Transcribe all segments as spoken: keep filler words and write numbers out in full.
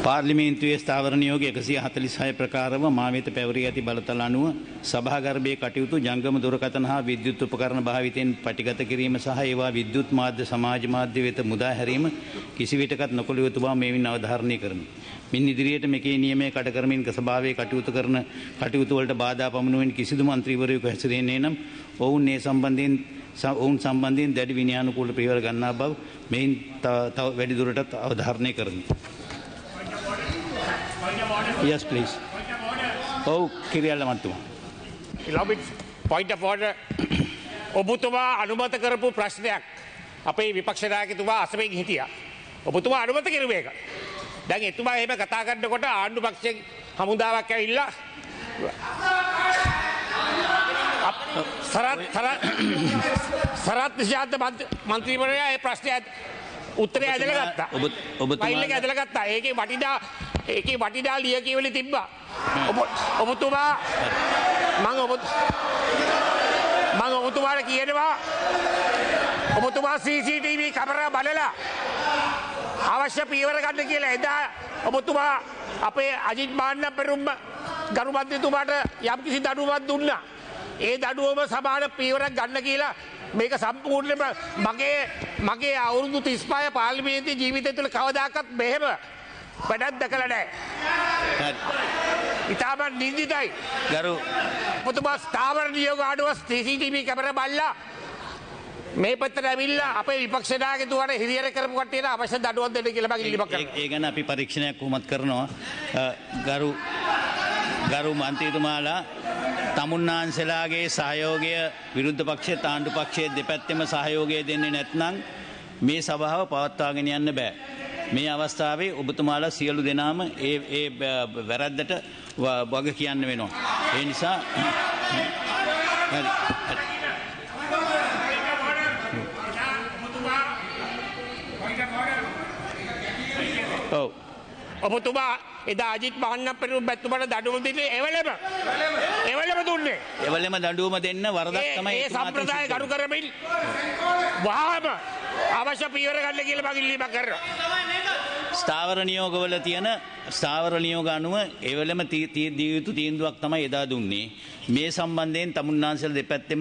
පාර්ලිමේන්තුවේ ස්ථාවර නියෝග එකසිය හතළිස් හය ප්‍රකාරව මා වෙත පැවරී ඇති බලතල අනුව සභාගර්භයේ කටයුතු ජංගම දුරකථන හා විද්‍යුත් උපකරණ භාවිතයෙන් පටිගත කිරීම සහ ඒවා විද්‍යුත් මාධ්‍ය සමාජ මාධ්‍ය වෙත මුදා හැරීම කිසිවිටකත් නොකළ යුතු බව මෙයින් අවධාරණය කරමි. මින් ඉදිරියට මෙකේ නියමයේ කඩ කරමින් සභාවේ කටයුතු කරන කටයුතු වලට බාධා පමුණුවෙන් කිසිදු මන්ත්‍රීවරයෙකු හැසිරෙන්නේ නම් ඔවුන් මේ සම්බන්ධයෙන් ඔවුන් සම්බන්ධයෙන් දැඩි විනයානුකූල පියවර ගන්නා බව මෙයින් තව වැඩි දුරටත් අවධාරණය කරමි. Yes, please. Oh, Kiriyalla Mantuma. Allow me point of order. ඔබතුමා අනුමත කරපු ප්‍රශ්නයක් අපේ විපක්ෂ නායකතුමා අසමෙන් හිටියා. ඔබතුමා අනුමත කරුවේ ඒක. දැන් එතුමා එහෙම කතා කරනකොට ආණ්ඩු පක්ෂයෙන් හමුදාවක් ඇවිල්ලා සරත් සරත් නිශාන්ත මන්ත්‍රීවරයා ඒ ප්‍රශ්නයට උත්තරය ඇදලා ගත්තා. ඔබ ෆයිල් එක ඇදලා ගත්තා. ඒකේ වටිනා ඒකේ වටිනා ලියකියවිලි තිබ්බා. ඔබ ඔබතුමා මම ඔබ මම ඔබතුමාට කියනවා ඔබතුමා සී සී ටී වී කැමරා බලලා අවශ්‍ය පියවර ගන්න කියලා එදා ඔබතුමා අපේ අජිත් මාන්නපෙරුම් ගරු මන්ත්‍රීතුමාට යම්කිසි දඩුවමක් දුන්නා. ඒ දඩුවම සමාන පියවරක් ගන්න කියලා මේක සම්පූර්ණයෙන්ම මගේ මගේ අවුරුදු තිස් පහ පාර්ලිමේන්තුවේ ජීවිතය තුළ කවදාකවත් මෙහෙම වැඩක් දැකලා නැහැ. ඉතාම නින්දිතයි. ගරු ඔබතුමා ස්ථාවර නියෝග ආඩුව සී සී ටී වී කැමරා බලලා මේ පැත්තට ඇවිල්ලා අපේ විපක්ෂ නායකතුමාට හිරිහැර කරපු කට්ටියට අවශ්‍ය දඩුවම් දෙන්න කියලා මම ඉල්ලීමක් කරනවා. ඒ ගැන අපි පරීක්ෂණයක් උමත් කරනවා. ගරු ගරු මන්ත්‍රීතුමාලා තමුන්නාන්සලාගේ සහයෝගය විරුද්ධ පක්ෂයේ ආණ්ඩු පක්ෂයේ දෙපැත්තෙම සහයෝගය දෙන්නේ නැත්නම් මේ සභාව පවත්වාගෙන යන්න බෑ. මේ අවස්ථාවේ ඔබතුමාලා සියලු දෙනාම ඒ ඒ වැරද්දට වග කියන්න වෙනවා. ඒ නිසා ඔව් ඔබතුමා එදා අජිත් මහන්නපෙරුම් බැතිතුමාට දඬුවම දෙන්නේ එවලම එවලම දුන්නේ. එවලම දඬුවම දෙන්න වරදක් තමයි ඒ සම්ප්‍රදාය ගරු කරමින් වහාම අවශ්‍ය පියවර ගන්න කියලා මම ඉල්ලීමක් කරනවා. ස්ථාවර නියෝගවල තියෙන ස්ථාවර නියෝග අනුව එවලම දිය යුතු තීන්දුවක් තමයි එදා දුන්නේ. මේ සම්බන්ධයෙන් තමුන්නාන්සල දෙපැත්තෙම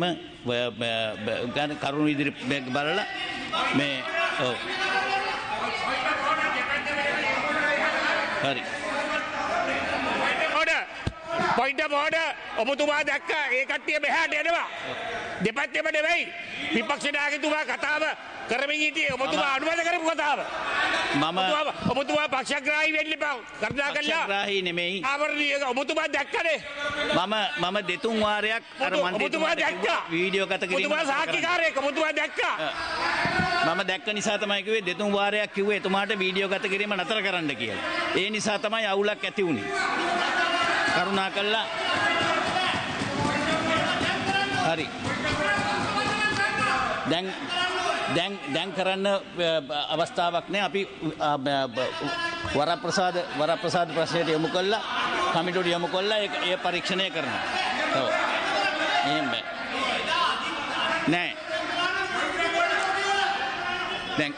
කරුණු ඉදිරි බලලා මේ ඔව් හරි පොයින්ට් ඔෆ් ඕඩර් ඔබතුමා දැක්කා ඒ කට්ටිය මෙහාට එනවා දෙපැත්තෙම නෙවෙයි විපක්ෂ නායකතුමා කතාව කරමින් හිටියේ ඔබතුමා අනුමත කරපු කතාව මම ඔබතුමා පක්ෂග්‍රාහී වෙන්න එපා කරුණා කළා පක්ෂග්‍රාහී නෙමෙයි ආවරණීය ඔබතුමා දැක්කනේ මම මම දෙතුන් වාරයක් අර ඔබතුමා දැක්කා වීඩියෝ ගත කිරීම ඔබතුමා සාක්ෂිකාරයෙක් ඔබතුමා දැක්කා මම දැක්ක නිසා තමයි කිව්වේ දෙතුන් වාරයක් කිව්වේ එතුමාට වීඩියෝ ගත කිරීම නතර කරන්න කියලා. ඒ නිසා තමයි අවුලක් ඇති වුනේ. කරුණා කළා හරි දැන් දැන් දැන් කරන්න අවස්ථාවක් නෑ. අපි වරප්‍රසාද වරප්‍රසාද ප්‍රශ්නයට යොමු කළා කමිටුවට යොමු කළා ඒ පරීක්ෂණය කරනවා. ඔව් එහෙම බෑ නෑ දැන්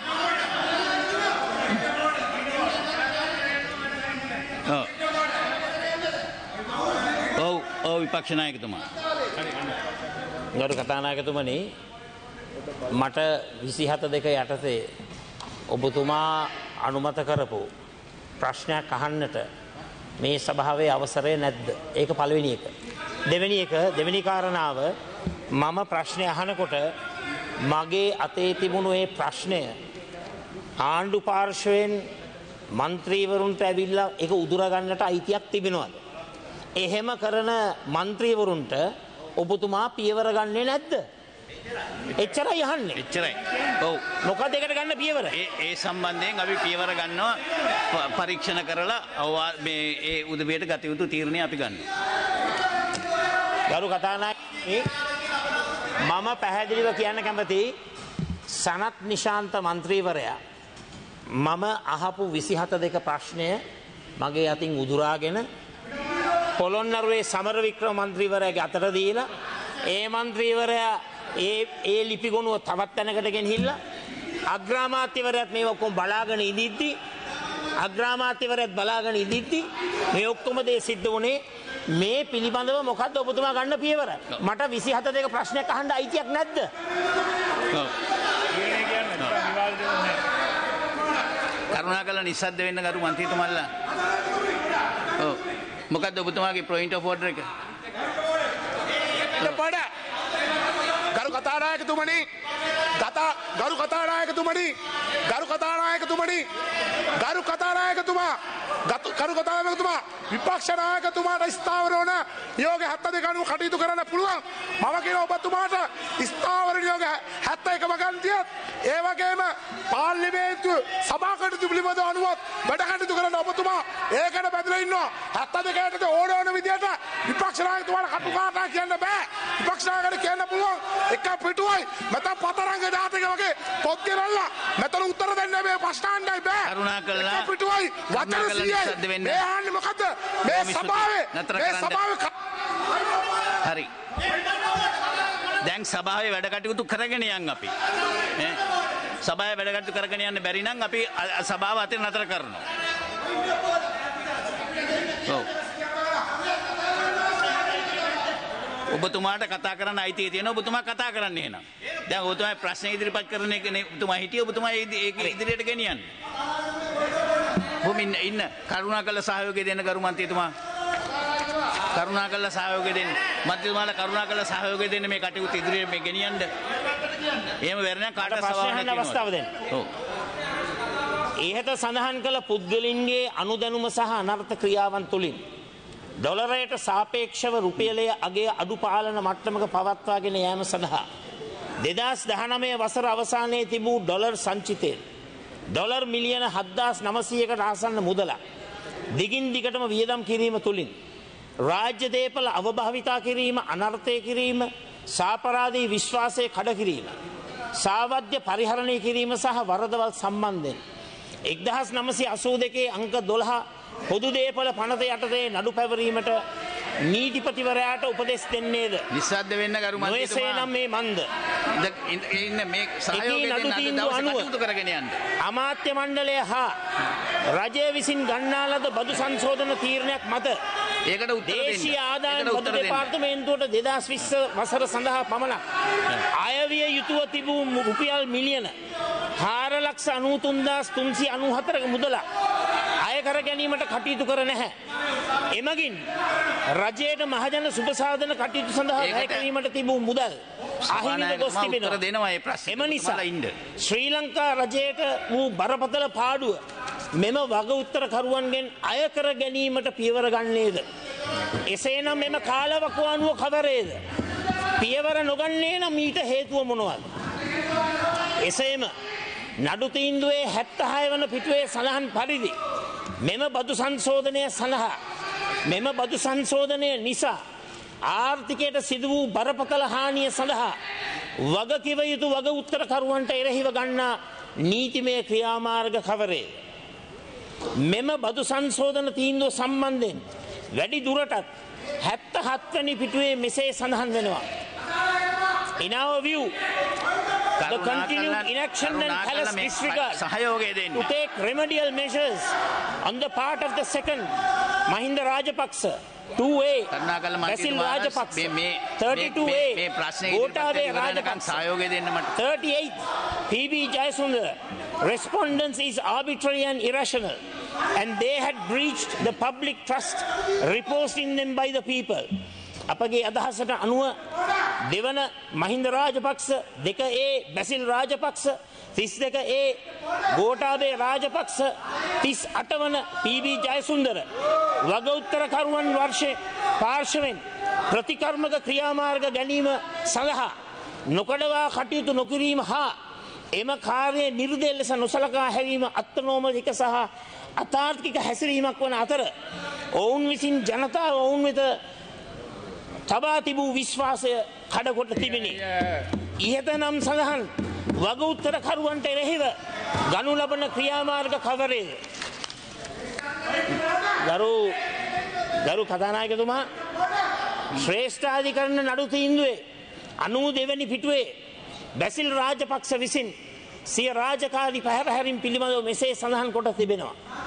ඔව් ඔව් ඔව් විපක්ෂ නායකතුමා ගරු කතානායකතුමනි මට විසිහත දෙක යටතේ ඔබතුමා අනුමත කරපු ප්‍රශ්නයක් අහන්නට මේ සභාවේ අවසරය නැද්ද? ඒක පළවෙනි එක. දෙවෙනි එක දෙවෙනි කාරණාව මම ප්‍රශ්නය අහනකොට මගේ අතේ තිබුණු ඒ ප්‍රශ්නය ආණ්ඩු පාර්ශවයෙන් මන්ත්‍රීවරුන්ට ඇවිල්ලා ඒක උදුරා ගන්නට අයිතියක් තිබෙනවද? එහෙම කරන මන්ත්‍රීවරුන්ට ඔබතුමා පියවර ගන්නේ නැද්ද? එච්චරයි අහන්නේ. එච්චරයි. ඔව්. මොකද ඒකට ගන්න පියවර? ඒ ඒ සම්බන්ධයෙන් අපි පියවර ගන්නවා පරීක්ෂණ කරලා මේ ඒ උදවියට ගත යුතු තීරණය අපි ගන්නවා. ගරු කතානායකනි මම පැහැදිලිව කියන්න කැමතියි සනත් නිශාන්ත මන්ත්‍රීවරයා මම අහපු විසිහත දෙක ප්‍රශ්නය මගේ අතින් උදුරාගෙන පොළොන්නරුවේ සමරවික්‍රම මන්ත්‍රීවරයාගේ අතට දීලා ඒ මන්ත්‍රීවරයා ඒ ඒ ලිපිගොනුව තවත් තැනකට ගෙනහිල්ලා අග්‍රාමාත්‍යවරයාත් මේව ඔක්කොම බලාගෙන ඉඳිද්දි අග්‍රාමාත්‍යවරයාත් බලාගෙන ඉඳිද්දි මේ ඔක්කොම දේ සිද්ධ වුණේ මේ පිළිබඳව මොකද්ද ඔබතුමා ගන්න පියවර? මට විසිහත දෙක ප්‍රශ්නයක් අහන්න අයිතියක් නැද්ද? කරුණාකරලා නිස්සද්ද වෙන්න ගරු මන්ත්‍රීතුමල්ලා. ඔව්. මොකද්ද ඔබතුමාගේ පොයින්ට් ඔෆ් ඕඩර් එක? පඩ ගරු කතානායකතුමනි කතා ගරු කතානායකතුමනි ගරු කතානායකතුමනි ගරු කතානායකතුමා ගරු කතානායකතුමා විපක්ෂ නායකතුමාට ස්ථාවර වන නියෝග හැත්තෑ දෙක අනුව කටයුතු කරන්න පුළුවන්. මම කියන ඔබතුමාට ස්ථාවර නියෝග හැත්තෑ එක වගන් තියත් ඒ වගේම පාර්ලිමේන්තු සභා කටයුතු පිළිබඳව අනුවත් වැඩ කටයුතු කරන්න ඔබතුමා ඒකට බැඳලා ඉන්නවා. හැත්තෑ දෙකටද ඕන ඕන විදියට විපක්ෂ නායකතුමාට කටුකාටා කියන්න බෑ. විපක්ෂ නායකට කියන්න පුළුවන් එක පිටුවයි මත පතරංග දාතක වගේ පොත් ගෙනල්ලා මෙතන උත්තර දෙන්න මේ ප්‍රශ්න අහන්නයි බෑ. කරුණාකරලා එක පිටුවයි වචන සීයයි මේ අහන්නේ මොකද්ද? මේ සභාවේ මේ සභාවේ හරි. දැන් සභාවේ වැඩ කටයුතු කරගෙන යන් අපි. ඈ සභාවේ වැඩ කටයුතු කරගෙන යන්න බැරි නම් අපි සභාව අතර නතර කරනවා. ඔව්. ඔබතුමාට කතා කරන්න අයිතිය තියෙනවා. ඔබතුමා කතා කරන්න එහෙනම්. දැන් ඔබතුමා ප්‍රශ්න ඉදිරිපත් කරන එක නේ ඔබතුමා හිටියේ. ඔබතුමා ඒක ඉදිරියට ගෙනියන්න. බොමින් ඉන්න කරුණාකරලා සහයෝගය දෙන්න ගරු මන්ත්‍රීතුමා. කරුණාකරලා සහයෝගය දෙන්න. මන්ත්‍රීතුමාලා කරුණාකරලා සහයෝගය දෙන්න මේ කටයුතු ඉදිරියට මේ ගෙනියන්න. එහෙම වෙරණ කාට සවාහන අවස්ථාව දෙන්න. ඔව්. ඉහත සඳහන් කළ පුද්ගලින්ගේ අනුදැනුම සහ අනර්ථ ක්‍රියාවන් තුලින් ඩොලරයට සාපේක්ෂව රුපියලයේ අගය අඩු පාලන මට්ටමක පවත්වාගෙන යාම සඳහා දෙදහස් දහනවය වසර අවසානයේ තිබූ ඩොලර් සංචිතයෙන් ඩොලර් මිලියන හත්දාස් නවසීයකට ආසන්න මුදලක් දිගින් දිගටම වියදම් කිරීම තුළින් රාජ්‍ය දේපල අවභාවිතා කිරීම, අනර්ථය කිරීම, සාපරාධී විශ්වාසය කඩ කිරීම, සාවද්‍ය පරිහරණය කිරීම සහ වරදවල් සම්බන්ධයෙන් එක්දහස් නවසිය අසූ දෙකේ අංක දොළහ පොදු දේපල පනත යටතේ නඩු පැවරීමට නීතිපතිවරයාට උපදෙස් දෙන්නේද? නිස්සද්ද වෙන්න ගරු මන්ත්‍රීතුමා. නොයසේ නම් මේ මන්ද ඉන්න මේ සහයෝගය දෙන්න අද දවසේ කටයුතු කරගෙන යන්න. අමාත්‍ය මණ්ඩලය හා රජය විසින් ගන්නා ලද බදු සංශෝධන තීරණයක් මත ඒකට උත්තර දෙන්න. දේශීය ආදායම් බදු දෙපාර්තමේන්තුවට දෙදහස් විස්ස වසර සඳහා පමණක් අයවිය යුතුව තිබූ රුපියල් මිලියන හාර ලක්ෂ අනූතුන්දාස් තුන්සිය අනූහතරක මුදලක් අය කර ගැනීමට කටයුතු කර නැහැ. එමගින් රජයට මහජන සුබසාධන කටයුතු සඳහා වැය කිරීමට තිබූ මුදල් අහිමිව ගොස් තිබෙනවා. එම නිසා ශ්‍රී ලංකා රජයට වූ බරපතල පාඩුව මෙම වග උත්තරකරුවන්ගෙන් අය කර ගැනීමට පියවර ගන්නේද? එසේනම් මෙම කාලවකවානුව කවරේද? පියවර නොගන්නේ නම් ඊට හේතුව මොනවද? එසේම නඩු තීන්දුවේ හැත්තෑ හය වන පිටුවේ සඳහන් පරිදි මෙම බදු සංශෝධනය සඳහා මෙම බදු සංශෝධනය නිසා ආර්ථිකයට සිදු වූ බරපතල හානිය සඳහා වගකිව යුතු වග උත්තරකරුවන්ට එරෙහිව ගන්නා නීතිමය ක්‍රියාමාර්ග කවරේද? මෙම බදු සංශෝධන තීන්දුව සම්බන්ධයෙන් වැඩි දුරටත් හැත්තෑ හත් වැනි පිටුවේ මෙසේ සඳහන් වෙනවා. In our view, the continued inaction and callous disregard to take remedial measures on the part of the second Mahinda Rajapaksa, two A, Basil Rajapaksa, thirty-two A, Gotabaya Rajapaksa, thirty-eight, P B Jayasundara, respondents is arbitrary and irrational, and they had breached the public trust reposed in them by the people. අපගේ අදහසට අනුව දෙවන මහින්ද රාජපක්ෂ, දෙක ඒ බැසිල් රාජපක්ෂ, තිස් දෙක ඒ ගෝඨාභය රාජපක්ෂ, තිස් අට වන පී බී ජයසුන්දර වග උත්තරකරුවන් වර්ෂයේ පාර්ශවෙන් ප්‍රතිකර්මක ක්‍රියාමාර්ග ගැනීම සඳහා නොකඩවා කටයුතු නොකිරීම හා එම කාර්යයේ නිර්දය ලෙස නොසලකා හැරීම අත්නෝමතික සහ අතාර්කික හැසිරීමක් වන අතර ඔවුන් විසින් ජනතාව ඔවුන් වෙත තබා තිබූ විශ්වාසය කඩකොට තිබෙනි. ඉහත නම් සඳහන් වග උත්තරකරුවන්ට එරෙහිව ගනු ලබන ක්‍රියාමාර්ග කවරේද? ගරු ගරු කතානායකතුමා, ශ්‍රේෂ්ඨාධිකරණ නඩු තීන්දුවේ අනූ දෙවැනි පිටුවේ බැසිල් රාජපක්ෂ විසින් සිය රාජකාරී පැහැරහැරීම් පිළිබඳව මෙසේ සඳහන් කොට තිබෙනවා.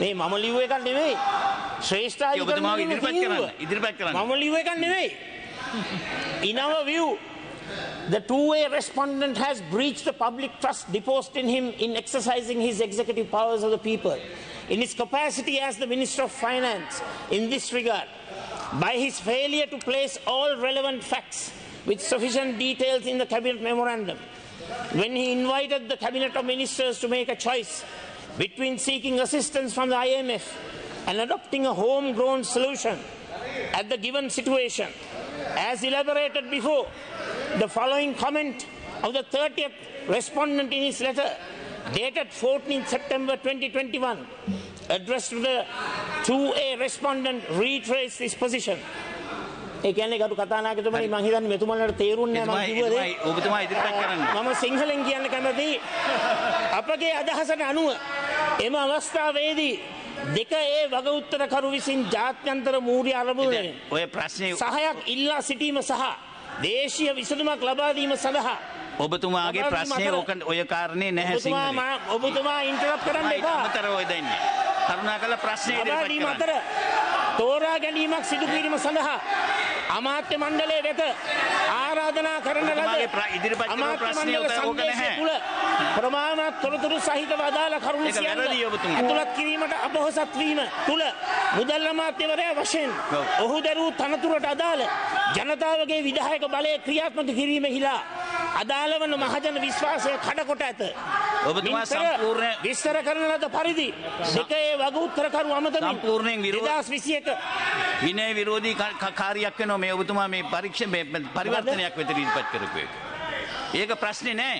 මේ මම ලිව්ව එකක් නෙවෙයි. ශ්‍රේෂ්ඨාධිකරණය ඉදිරිපත් කරන්න. ඉදිරිපත් කරන්න. මම ලිව්ව එකක් නෙවෙයි. In our view, the two-way respondent has breached the public trust deposed in him in exercising his executive powers of the people. In his capacity as the Minister of Finance in this regard, by his failure to place all relevant facts with sufficient details in the Cabinet Memorandum, when he invited the Cabinet of Ministers to make a choice between seeking assistance from the I M F and adopting a homegrown solution at the given situation, as elaborated before, the following comment of the thirtieth respondent in his letter dated fourteenth September twenty twenty-one, addressed to the two A respondent, reiterates this position. ඒ කියන්නේ ගරු කතානායකතුමනි මම හිතන්නේ මෙතුමන්ලට තේරුන්නේ නැහැ මම කිව්වද ඔබතුමා ඉදිරිපත් කරන්න. මම සිංහලෙන් කියන්න කැමති අපගේ අදහසට අනුව එම අවස්ථාවේදී දෙක ඒ වග උත්තරකරු විසින් ජාත්‍යන්තර මූල්‍ය අරමුදලින් ඔය ප්‍රශ්නේ සහයක් ඉල්ලා සිටීම සහ දේශීය විසඳුමක් ලබා දීම සඳහා ඔබතුමාගේ ප්‍රශ්නේ ඕක ඔය කාරණේ නැහැ සිංහලෙන්. ඔබතුමා ඉන්ටරප්ට් කරන්න එපා. අමතර ඔය දෙන්නේ. කරුණාකරලා ප්‍රශ්නේ ඉදිරිපත් කරන්න. අතර තෝරා ගැනීමක් සිදු කිරීම සඳහා අමාත්‍ය මණ්ඩලය වෙත ආරාධනා කරන ලද ඉදිරිපත් කරන ප්‍රශ්නේ ඕක නැහැ. ප්‍රමාණවත් තොරතුරු සහිතව අදාළ කරුණු සියල්ල ඇතුළත් කිරීමට අපොහොසත් වීම තුල මුදල් අමාත්‍යවරයා වශයෙන් ඔහු දරූ තනතුරට අදාළ ජනතාවගේ විධායක බලය ක්‍රියාත්මක කිරීමෙහිලා අදාළ වන මහජන විශ්වාසය කඩකොට ඇත. ඔබතුමා සම්පූර්ණ විස්තර කරන ලද පරිදි දෙකේ වග උත්තරකරු අමතමින් සම්පූර්ණයෙන් විරෝධ දෙදාස් විසි එක විනය විරෝධී කාර්යයක් වෙනවා මේ ඔබතුමා මේ පරීක්ෂ මේ පරිවර්තනයක් වෙත ඉදිරිපත් කරපු එක. ඒක ප්‍රශ්නේ නෑ.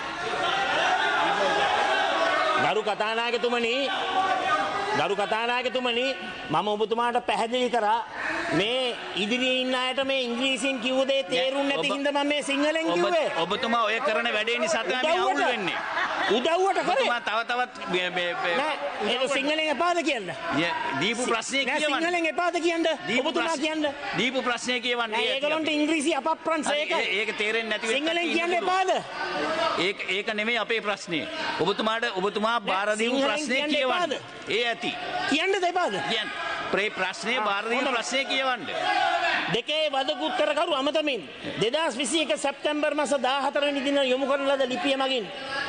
ගරු කතානායකතුමනි ගරු කතානායකතුමනි මම ඔබතුමාට පැහැදිලි කරා මේ ඉදිරියේ ඉන්න අයට මේ ඉංග්‍රීසියෙන් කිව්ව දේ තේරුන්නේ නැති හින්දා මම මේ සිංහලෙන් කිව්වේ. ඔබතුමා ඔය කරන වැඩේ නිසා තමයි මේ අවුල් වෙන්නේ. උදව්වට කරේ. ඔබතුමා තව තවත් නෑ ඒක සිංහලෙන් එපාද කියන්න. දීපු ප්‍රශ්නේ කියවන්න. නෑ සිංහලෙන් එපාද කියන්න. ඔබතුමා කියන්න. දීපු ප්‍රශ්නේ කියවන්න. නෑ ඒගොල්ලන්ට ඉංග්‍රීසි අපප්‍රංශ ඒකයි. ඒක තේරෙන්නේ නැති වෙයි. සිංහලෙන් කියන්න එපාද? ඒක ඒක නෙමෙයි අපේ ප්‍රශ්නේ. ඔබතුමාට ඔබතුමා බාර දීපු ප්‍රශ්නේ කියවන්න. ඒ ඇති. කියන්න දෙපාද? කියන්න. ප්‍රේ ප්‍රශ්නේ බාර දීපු ප්‍රශ්නේ කියවන්න. දෙකේ වදක උත්තරකරු අමතමින් දෙදාස් විසි එක සැප්තැම්බර් මාස දාහතර වෙනි දින යොමු කරන ලද ලිපිය මගින්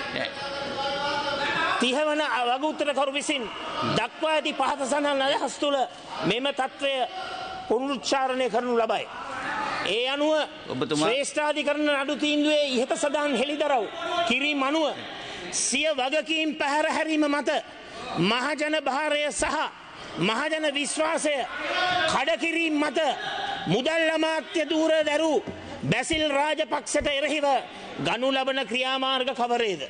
තිහ වන වග උත්තරකරු විසින් දක්වා ඇති පහත සඳහන් අදහස් තුළ මෙම තත්ත්වය පුනරුච්චාරණය කරනු ලබයි. ඒ අනුව ශ්‍රේෂ්ඨාධිකරණ නඩු තීන්දුවේ ඉහත සඳහන් හෙළිදරව් කිරීම අනුව සිය වගකීම් පැහැර හැරීම මත මහජන භාරය සහ මහජන විශ්වාසය කඩකිරීම මත මුදල් අමාත්‍ය දූර දැරූ බැසිල් රාජපක්ෂට එරෙහිව ගනු ලබන ක්‍රියාමාර්ග කවරේද?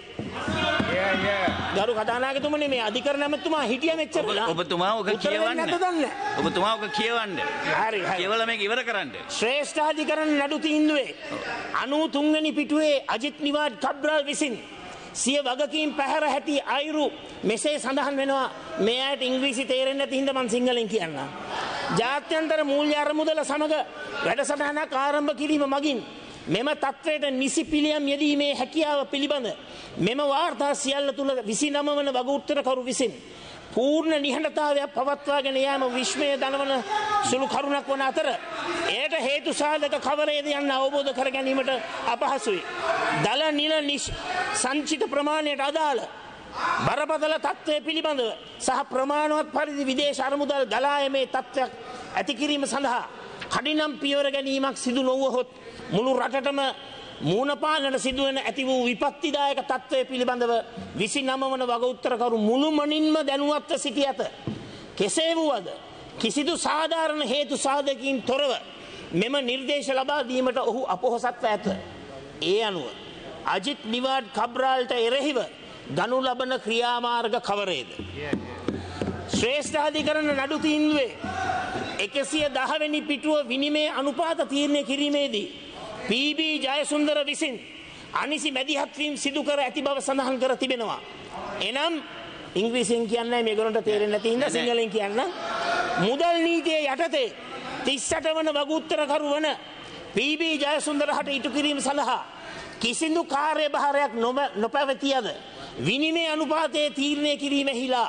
ගරු කතානායකතුමනි මේ අධිකරණ ඇමතුමා හිටිය මෙච්චර ඔබතුමා ඔක කියවන්න. ඔබතුමා ඔක කියවන්න. හරි හරි. කියවලා මේක ඉවර කරන්න. ශ්‍රේෂ්ඨාධිකරණ නඩු තීන්දුවේ අනූතුන් වෙනි පිටුවේ අජිත් නිවාඩ් කබ්‍රාල් විසින් සිය වගකීම් පැහැර හැටි අයුරු මෙසේ සඳහන් වෙනවා. මේ අයට ඉංග්‍රීසි තේරෙන්නේ නැති හින්දා මම සිංහලෙන් කියන්නම්. ජාත්‍යන්තර මූල්‍ය අරමුදල සමග වැඩසටහනක් ආරම්භ කිරීම මගින් මෙම තත්ත්වයට නිසි පිළියම් යෙදීමේ හැකියාව පිළිබඳ මෙම වාර්තා සියල්ල තුළ විසි නව වන වග උත්තරකරු විසින් පූර්ණ නිහඬතාවයක් පවත්වාගෙන යාම විශ්මය දනවන සුළු කරුණක් වන අතර එයට හේතු සාධක කවරේද යන්න අවබෝධ කර ගැනීමට අපහසුයි. දල නිල සංචිත ප්‍රමාණයට අදාළ බරපතල තත්ත්වය පිළිබඳව සහ ප්‍රමාණවත් පරිදි විදේශ අරමුදල් ගලා යෑමේ තත්ත්වයක් ඇති කිරීම සඳහා කඩිනම් පියවර ගැනීමක් සිදු නොවුවහොත් මුළු රටටම මූණපානට සිදුවන ඇති වූ විපත්තිදායක තත්ත්වය පිළිබඳව විසි නව වන වග උත්තරකරු මුළුමනින්ම දැනුවත්ව සිටි ඇත. කෙසේ වුවද කිසිදු සාධාරණ හේතු සාධකකින් තොරව මෙම නිර්දේශ ලබා දීමට ඔහු අපොහොසත්ව ඇත. ඒ අනුව අජිත් නිවාඩ් කබ්‍රාල්ට එරෙහිව ගනු ලබන ක්‍රියාමාර්ග කවරේද? ශ්‍රේෂ්ඨාධිකරණ නඩු තීන්දුවේ එකසිය දහ වෙනි පිටුව විනිමය අනුපාත තීරණය කිරීමේදී පී බී ජයසුන්දර විසින් අනිසි මැදිහත් වීම සිදු කර ඇති බව සඳහන් කර තිබෙනවා. එනම් ඉංග්‍රීසියෙන් කියන්නේ මේගොල්ලන්ට තේරෙන්නේ නැති හින්දා සිංහලෙන් කියන්න. මුදල් නීතියේ යටතේ තිස් අට වන වග උත්තරකරු වන පී බී ජයසුන්දරහට ඉටු කිරීම සඳහා කිසිදු කාර්යභාරයක් නොපැවතියද විනිමය අනුපාතයේ තීරණය කිරීමෙහිලා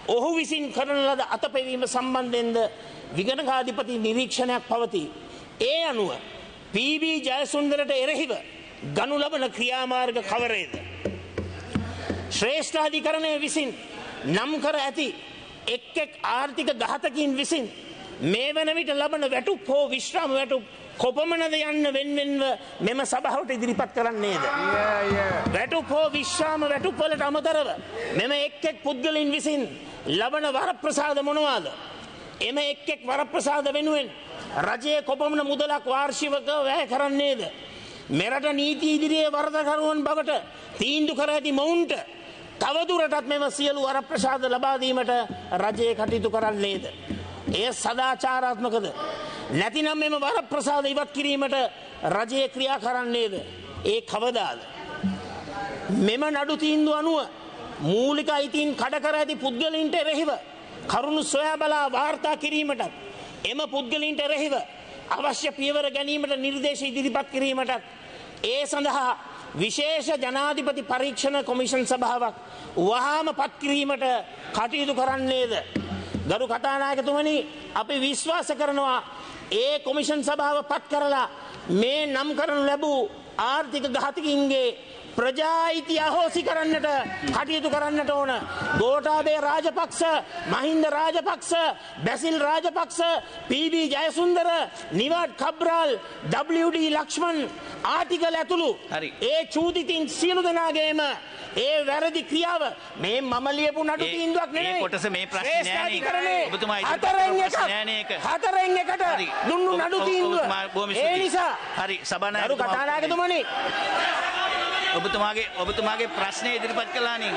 ඔහු විසින් කරන ලද අතපෙවීම සම්බන්ධයෙන්ද විගණකාධිපති නිරීක්ෂණයක් පවතී. ඒ අනුව පී.බී. ජයසුන්දරට එරෙහිව ගනු ලබන ක්‍රියාමාර්ග කවරේද? ශ්‍රේෂ්ඨාධිකරණය විසින් නම් කර ඇති එක් එක් ආර්ථික ඝාතකයින් විසින් මේ වන විට ලබන වැටුප් හෝ විශ්‍රාම වැටුප් කොපමණද යන්න වෙන්වෙන්ව මෙම සභාවට ඉදිරිපත් කරන්නේද? වැටුප් හෝ විශ්‍රාම වැටුප් වලට අමතරව මෙම එක් එක් පුද්ගලයන් විසින් ලබන වරප්‍රසාද මොනවාද? එම එක් එක් වරප්‍රසාද වෙනුවෙන් රජයේ කොපමණ මුදලක් වාර්ෂිකව වැය කරන්නේද? මෙරට නීති ඉදිරියේ වරදකරුවන් බවට තීන්දුව කර ඇති මොවුන්ට තවදුරටත් මෙම සියලු වරප්‍රසාද ලබා දීමට රජය කටයුතු කරන්නේද? එය සදාචාරාත්මකද? නැතිනම් මෙම වරප්‍රසාද ඉවත් කිරීමට රජය ක්‍රියා කරන්නේද? ඒ කවදාද? මෙම නඩු තීන්දුව අනුව මූලික අයිතීන් කඩ කර ඇති පුද්ගලයින්ට එරෙහිව කරුණු සොයා බලා වාර්තා කිරීමටත් එම පුද්ගලයින්ට එරෙහිව අවශ්‍ය පියවර ගැනීමට නිර්දේශ ඉදිරිපත් කිරීමටත් ඒ සඳහා විශේෂ ජනාධිපති පරීක්ෂණ කොමිෂන් සභාවක් වහාම පත් කිරීමට කටයුතු කරන්නේද? ගරු කතානායකතුමනි, අපි විශ්වාස කරනවා ඒ කොමිෂන් සභාව පත් කරලා මේ නම් කරනු ලැබූ ආර්ථික ඝාතකයින්ගේ ප්‍රජායිති අහෝසි කරන්නට කටයුතු කරන්නට ඕන. Gotabaya Rajapaksa, Mahinda Rajapaksa, Basil Rajapaksa, P B. Jayasundara, Nivard Cabraal, W D. Lakshman Attygalle ඇතුළු ඒ චූදිතින් සියලු දෙනාගේම ඒ වැරදි ක්‍රියාව මේ මම ලියපු නඩු තීන්දුවක් නෙවෙයි. ඒ කොටස මේ ප්‍රශ්නේ නෑනේ. ඔබතුමා හතරෙන් එක හතරෙන් එකට දුන්නු නඩු තීන්දුව. ඒ නිසා හරි සභානායකතුමා කතානායකතුමනි ඔබතුමාගේ ඔබතුමාගේ ප්‍රශ්නේ ඉදිරිපත් කළානේ.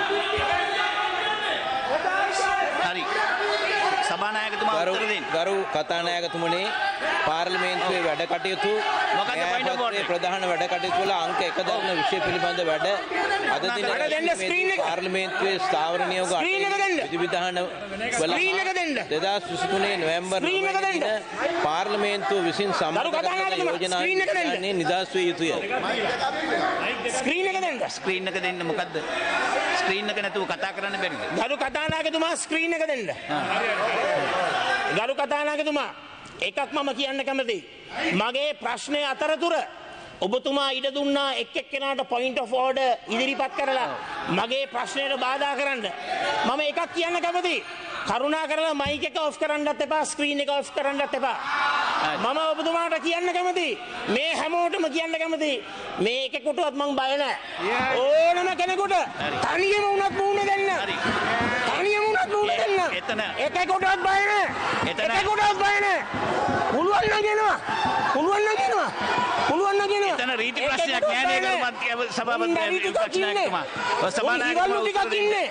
හරි. සභානායකතුමා උත්තර දෙන්න. ගරු කතානායකතුමනි, පාර්ලිමේන්තුවේ වැඩ කටයුතු මොකක්ද point of order? ප්‍රධාන වැඩ කටයුතු වල අංක එක දරන විෂය පිළිබඳ වැඩ අද දින පාර්ලිමේන්තුවේ ස්ථාවර නියෝග විධිවිධාන වල දෙදාස් විසිතුනේ නොවැම්බර් නවය දින පාර්ලිමේන්තුව විසින් සම්මත කරන යෝජනා යන්නේ නිදහස් විය යුතුය. ස්ක්‍රීන් එක දෙන්න. ස්ක්‍රීන් එක දෙන්න මොකද්ද? ස්ක්‍රීන් එක නැතුව කතා කරන්න බැරිද? ගරු කතානායකතුමා ස්ක්‍රීන් එක දෙන්න. ගරු කතානායකතුමා, එකක් මම කියන්න කැමතියි. මගේ ප්‍රශ්නය අතරතුර ඔබතුමා ඉඩ දුන්නා එක් එක්කෙනාට පොයින්ට් ඔෆ් ඕඩර් ඉදිරිපත් කරලා මගේ ප්‍රශ්නයට බාධා කරන්න. මම එකක් කියන්න කැමතියි. කරුණා කරලා මයික් එක ඔෆ් කරන්නත් එපා, ස්ක්‍රීන් එක ඔෆ් කරන්නත් එපා. මම ඔබතුමාට කියන්න කැමතියි, මේ හැමෝටම කියන්න කැමතියි, මේ එකෙකුටවත් මං බය නැහැ. ඕනම කෙනෙකුට තනියම වුණත් මූණ දෙන්න. තනියම වුණත් මූණ දෙන්න. එතන එකෙකුටවත් බය නැහැ. එකෙකුටවත් බය නැහැ. පුළුවන් නම් කියනවා. පුළුවන් නම් කියනවා. පුළුවන් නම් කියනවා. එතන රීති ප්‍රශ්නයක් නෑ නේද? මත් සභාපති විපක්ෂනායකතුමා. සභානායකතුමා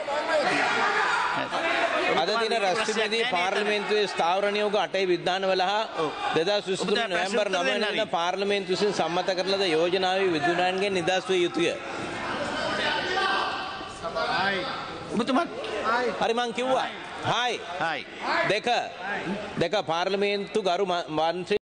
අද දින රැස්වීමේදී පාර්ලිමේන්තුවේ ස්ථාවර නියෝග අටේ විධානවල හා දෙදාස් විසිතුන නොවැම්බර් නවය වෙනිදා පාර්ලිමේන්තුව විසින් සම්මත කරන ලද යෝජනාවේ විධානයන්ගෙන් නිදහස් විය යුතුය. ඔබතුමා හරි මං කිව්වා. හායි. හායි. දෙක දෙක පාර්ලිමේන්තු ගරු මන්ත්‍රී